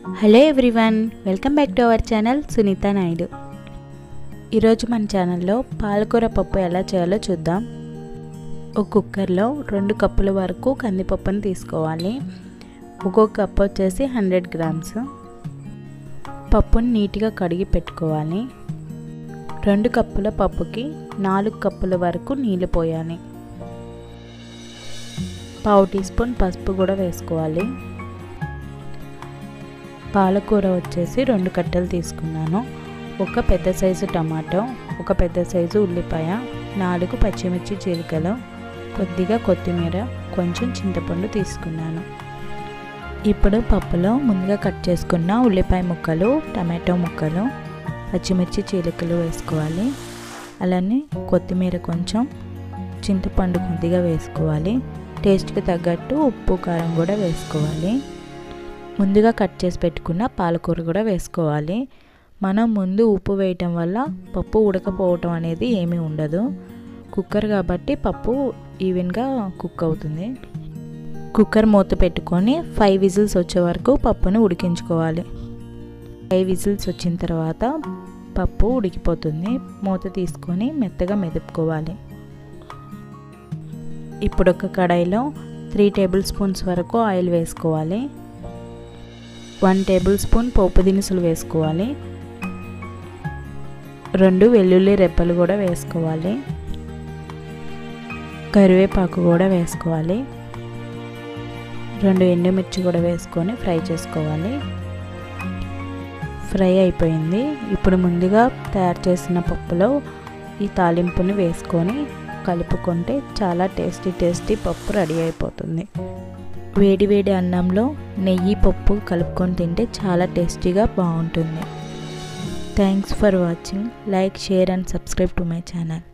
Hello everyone, welcome back to our channel Sunitha Naidu. ఈరోజు మన ఛానల్లో పాలకూర పప్పు ఎలా చేయాలో చూద్దాం. ఒక కుక్కర్లో 2 కప్పుల వరకు కందిపప్పును తీసుకోవాలి. ఒక్కొక్క కప్పు వచ్చేసి 100 గ్రామ్స్. పప్పుని నీట్గా కడిగి పెట్టుకోవాలి. 2 కప్పుల పప్పుకి 4 కప్పుల వరకు నీళ్ళు పోయాలి. 1/2 టీ స్పూన్ పసుపు కూడా వేసుకోవాలి. పాలకూర వచ్చేసి 2 కట్టలు తీసుకున్నాను. ఒక పెద్ద సైజు టమాటో, ఒక పెద్ద సైజు ఉల్లిపాయ, 4 పచ్చిమిర్చి చీలికలు, కొద్దిగా కొత్తిమీర, కొంచెం చింతపండు తీసుకున్నాను. ఇప్పుడు పప్పులో ముందుగా కట్ చేసుకున్న ఉల్లిపాయ ముక్కలు, టమాటో ముక్కలు, పచ్చిమిర్చి చీలికలు వేసుకోవాలి. అలానే కొత్తిమీర కొంచెం, చింతపండు కొద్దిగా వేసుకోవాలి. టేస్ట్కి తగ్గట్టు ఉప్పు కారం కూడా వేసుకోవాలి. ముందుగా కట్ చేసి పెట్టుకున్న పాలకూర కూడా వేసుకోవాలి. మనం ముందు ఉప్పు వేయటం వల్ల పప్పు ఉడకపోవటం అనేది ఏమీ ఉండదు. కుక్కర్ కాబట్టి పప్పు ఈవెన్గా కుక్ అవుతుంది. కుక్కర్ మూత పెట్టుకొని 5 విజిల్స్ వచ్చే వరకు పప్పును ఉడికించుకోవాలి. 5 విజిల్స్ వచ్చిన తర్వాత పప్పు ఉడికిపోతుంది. మూత తీసుకొని మెత్తగా మెదుపుకోవాలి. ఇప్పుడు ఒక కడాయిలో 3 టేబుల్ స్పూన్స్ వరకు ఆయిల్ వేసుకోవాలి. 1 టేబుల్ స్పూన్ పోపు దినుసులు వేసుకోవాలి. 2 వెల్లుల్లి రెబ్బలు కూడా వేసుకోవాలి. కరివేపాకు కూడా వేసుకోవాలి. 2 ఎండుమిర్చి కూడా వేసుకొని ఫ్రై చేసుకోవాలి. ఫ్రై అయిపోయింది. ఇప్పుడు ముందుగా తయారు చేసిన పప్పులో ఈ తాలింపుని వేసుకొని కలుపుకుంటే చాలా టేస్టీ పప్పు రెడీ అయిపోతుంది. వేడి వేడి అన్నంలో నెయ్యి పప్పు కలుపుకొని తింటే చాలా టేస్టీగా బాగుంటుంది. Thanks for watching. Like, share and subscribe to my channel.